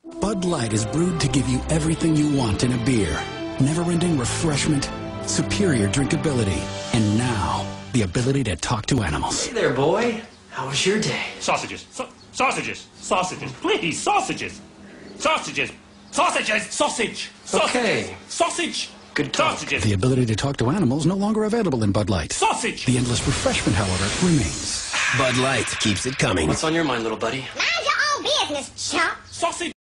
Bud Light is brewed to give you everything you want in a beer. Never-ending refreshment, superior drinkability, and now, the ability to talk to animals. Hey there, boy. How was your day? Sausages. Sausages. Sausages. Please, sausages. Sausages. Sausages. Sausage. Okay. Sausage. Good talk. Sausages. The ability to talk to animals no longer available in Bud Light. Sausage. The endless refreshment, however, remains. Bud Light keeps it coming. What's on your mind, little buddy? Mind your own business, chump. Sausage.